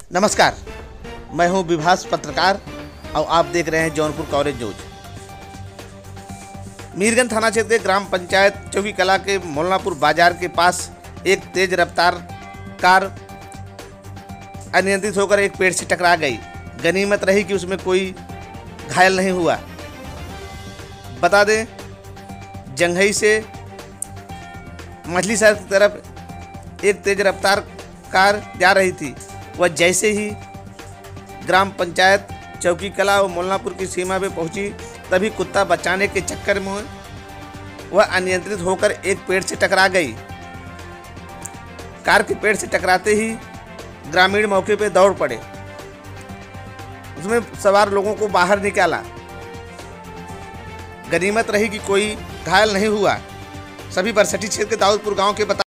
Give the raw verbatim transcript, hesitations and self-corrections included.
नमस्कार, मैं हूं विभास पत्रकार और आप देख रहे हैं जौनपुर कवरेज न्यूज। मीरगंज थाना क्षेत्र के ग्राम पंचायत चौकी कला के मोलनापुर बाजार के पास एक तेज रफ्तार कार अनियंत्रित होकर एक पेड़ से टकरा गई। गनीमत रही कि उसमें कोई घायल नहीं हुआ। बता दें, जंघई से मछली शहर की तरफ एक तेज रफ्तार कार जा रही थी। वह जैसे ही ग्राम पंचायत चौकी कला और मोलनापुर की सीमा पे पहुंची, तभी कुत्ता बचाने के चक्कर में वह अनियंत्रित होकर एक पेड़ से टकरा गई। कार के पेड़ से टकराते ही ग्रामीण मौके पे दौड़ पड़े, उसमें सवार लोगों को बाहर निकाला। गनीमत रही कि कोई घायल नहीं हुआ। सभी बरसठी क्षेत्र के दाऊदपुर गांव के बता